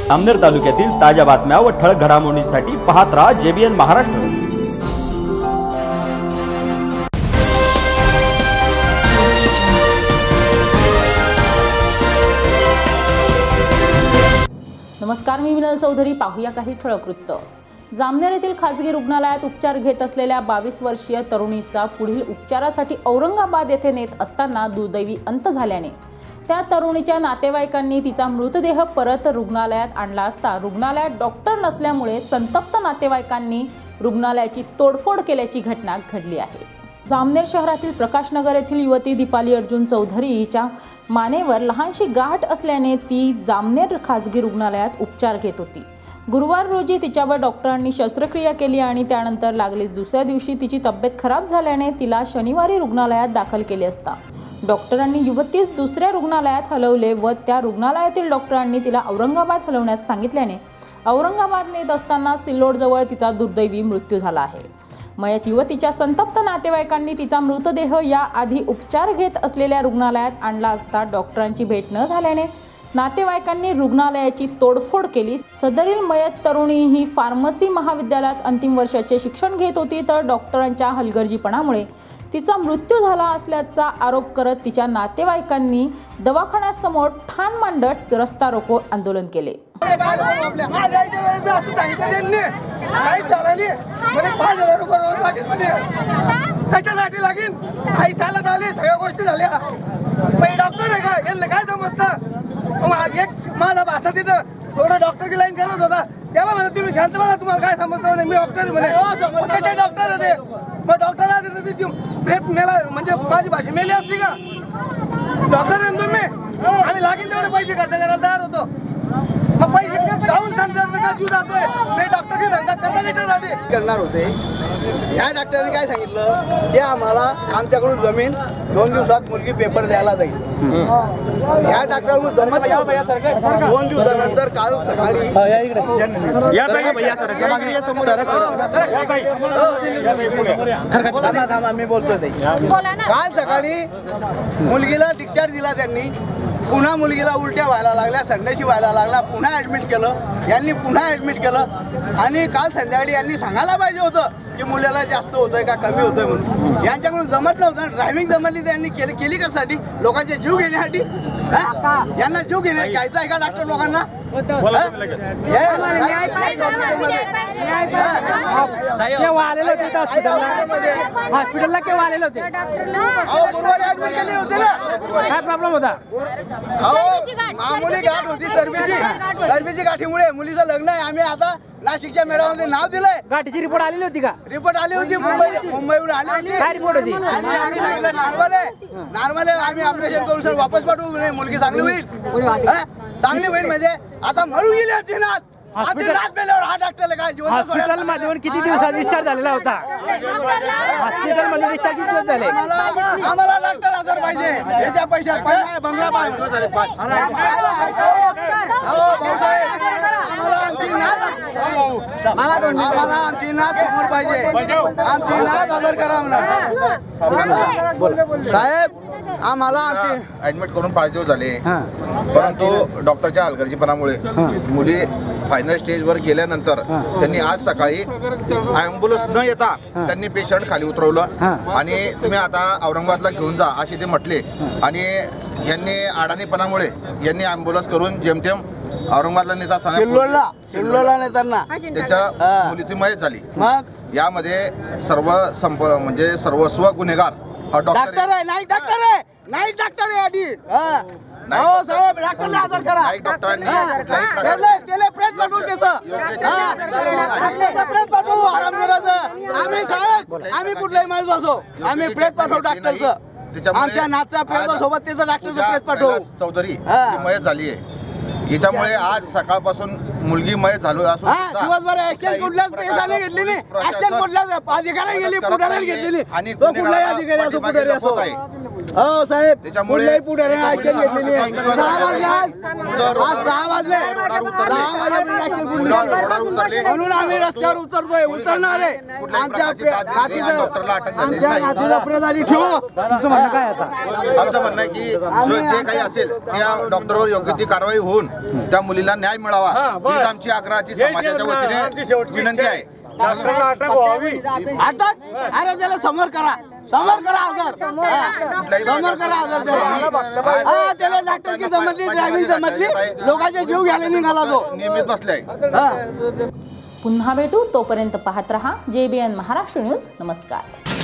जामनेर तालुक्यातील ताज्या बातम्या व ठळक घडामोडींसाठी पाहत राहा JBN महाराष्ट्र। नमस्कार, मी विनल चौधरी। पाहूया काही ठळक वृत्त। जामनेर येथील खाजगी रुग्णालयात उपचार घेत असलेल्या 22 वर्षीय तरुणीचा पुढील उपचारासाठी औरंगाबाद येथे नेत असताना दुर्दैवी अंत झाल्याने त्या तरुणीच्या नातेवाईकांनी तिचा मृतदेह परत रुग्णालयात आणला असता रुग्णालयात डॉक्टर नसल्यामुळे संतप्त नातेवाईकांनी रुग्णालयाची तोडफोड केल्याची घटना घडली आहे। जामनेर शहरातील प्रकाशनगर येथील युवती दीपाली अर्जुन चौधरी हिच्या मानेवर लहानशी गाठ असल्याने ती जामनेर खाजगी रुग्णालयात उपचार घेत होती। गुरुवार रोजी तिच्यावर डॉक्टरांनी शस्त्रक्रिया केली आणि त्यानंतर लागलीच दुसऱ्या दिवशी तिची तब्येत खराब झाल्याने तिला शनिवारी रुग्णालयात दाखल केले असता डॉक्टरांनी युवतीस दुसऱ्या रुग्णालयात हलवले व त्या रुग्णालयातील डॉक्टरांनी तिला औरंगाबाद हलवण्यास सांगितल्याने औरंगाबाद नेत असताना सिल्लोडजवळ तिचा दुर्दैवी मृत्यू झाला आहे। मयत युवतीच्या संतप्त नातेवाईकांनी तिचा मृतदेह या आधी उपचार घेत असलेल्या रुग्णालयात आणला असता डॉक्टरांची भेट न झाल्याने नातेवाईकांनी रुग्णालयाची तोडफोड केली। सदरील मयत तरुणी ही फार्मसी महाविद्यालयात अंतिम वर्षाचे शिक्षण घेत होती, तर डॉक्टरांच्या हलगर्जीपणामुळे तिचा मृत्यू झाला असल्याचा आरोप करत तिच्या नातेवाईकांनी दवाखान्यासमोर ठाण मांडत रस्ता रोको आंदोलन केले। कशासाठी लागेल आई चालत आली, सगळ्या गोष्टी झाल्या। डॉक्टर आहे का यांना काय समजतं? एक माझा भाषा तिथं थोडं डॉक्टरची लाईन करत होता, त्याला म्हणत तुम्ही शांत बघा, तुम्हाला काय समजतं म्हणे, मी डॉक्टर म्हणे। कसे डॉक्टर होते? मग डॉक्टर आले तिची प्रेत मेला म्हणजे माझी भाषा मेली असती का? डॉक्टर आहे तुम्ही, आम्ही लागेल तेवढे पैसे खर्च करायला तयार होतो। मग पैसे जाऊन समजायचं का जीव जातोय? नाही, डॉक्टरचे धंदा कशासाठी करणार होते? ह्या डॉक्टरने काय सांगितलं की आम्हाला आमच्याकडून जमीन 2 दिवसात मुलगी पेपर द्यायला जाईल। ह्या डॉक्टरकडून जमत नाही। 2 दिवसानंतर काल सकाळी मी बोलतो ते काल सकाळी मुलगीला डिस्चार्ज दिला त्यांनी, पुन्हा मुलगीला उलट्या व्हायला लागल्या, संडाशी व्हायला लागला, पुन्हा ॲडमिट केलं यांनी, पुन्हा ॲडमिट केलं आणि काल संध्याकाळी यांनी सांगायला पाहिजे होतं की मुलाला जास्त होतंय का कमी होतंय म्हणून। यांच्याकडून जमत नव्हतं। ड्रायव्हिंग जमली त्यांनी केली कशासाठी? लोकांचे जीव घेण्यासाठी। यांना जीव घ्यायचा आहे का डॉक्टर लोकांना? हॉस्पिटलला केव्हा आलेले होते? गुरुवारी ऍडमिट केली होती ना। काय प्रॉब्लेम होता? मामूली गाठ होती, चरबीची गाठीमुळे। मुलीचं लग्न आहे, आम्ही आता नाशिकच्या मेळाव्यामध्ये नाव दिलंय। गाठीची रिपोर्ट आलेली होती का? रिपोर्ट आली होती, मुंबईहून आली होती। काय रिपोर्ट होती? आणि आम्ही सांगितलं नॉर्मल आहे, आम्ही ऑपरेशन करू सर, वापस पाठवू, मुलगी चांगली होईल। चांगली होईल म्हणजे आता मरू गेली होती ना। हा डॉक्टरला काय हॉस्पिटल मध्ये किती दिवसात डिस्चार्ज झालेला होता? हॉस्पिटल मध्ये डिस्चार्ज किती दिवस झाले? आम्हाला डॉक्टर हजर पाहिजे, याच्या पैशात बंगला पाहिजे। आम्हाला आमची नाच समोर पाहिजे, आमची नाच हजर करा म्हणून। साहेब आम्हाला ऍडमिट करून 5 दिवस झाले, परंतु डॉक्टरच्या हलगर्जीपणामुळे मुली फायनल स्टेजवर गेल्यानंतर त्यांनी आज सकाळी ॲम्ब्युलन्स न येता त्यांनी पेशंट खाली उतरवलं आणि तुम्ही आता औरंगाबादला घेऊन जा असे ते म्हटले आणि यांनी अडाणीपणामुळे यांनी ॲम्ब्युलन्स करून जेमतेम औरंगाबादला नेता सिल्लोडला नेताना त्याच्या मुलीची मयत झाली। यामध्ये म्हणजे सर्वस्व गुन्हेगार हा डॉक्टर आहे, नाही डॉक्टर आहे, नाही डॉक्टर आहे आधी। हो साहेब, डॉक्टरला हजर करा। डॉक्टरांनी प्रेस पाठवू त्याचं, प्रेस पाठवू आराम करायचं। आम्ही साहेब, आम्ही कुठलाही माणूस असो, आम्ही प्रेस पाठवू डॉक्टरचं। आमच्या नाचच्या प्रेस सोबत त्याचं डॉक्टरचं प्रेस पाठवू। चौधरी मयत झाली आहे, याच्यामुळे आज सकाळपासून मुलगी मयत झालो असून दिवसभर ऍक्शन कुठल्याच पैशाने घेतलेली, ऍक्शन कुठल्याच अधिकाऱ्याने गेली, पुढाऱ्याने घेतलेली आणि कुठलाही अधिकारी असो, पुढारी असो। हो साहेब त्याच्यामुळे कुठल्याही पुढाऱ्याने ऍक्शन घेतलेली आहे. विश्वास 6 वाजले आज. मुलं आज 6 वाजले. रोडावर उतरले. 6 वाजेपर्यंत ऍक्शन कुठली मुलं रोडावर उतरले. म्हणून आम्ही रस्त्यावर उतरतोय, उतरणार आहे. कुठल्याही प्रकारची दाद देत नाही, डॉक्टरला अटक झालेली आमच्या नाही. नातीला प्रेदारी ठेवू. तुमचं म्हणणं काय आता? आमचं म्हणणं आहे की जे काही असेल त्या डॉक्टरवर योग्य ती कारवाई होऊन त्या मुलीला न्याय मिळावा हीच आमची आग्रहाची समाजाच्या वतीने विनंती आहे. अटक अरे त्याला समोर करा, समोर करा हजर. समोर करा हजर त्याला. हा, त्याला डॉक्टरची जमतली, ड्रायव्हिंग जमतली, लोकांचे जीव घ्यायला निघाला तो. नियमित बसले. पुन्हा भेटू, तोपर्यंत पाहत रहा JBN महाराष्ट्र न्यूज. नमस्कार.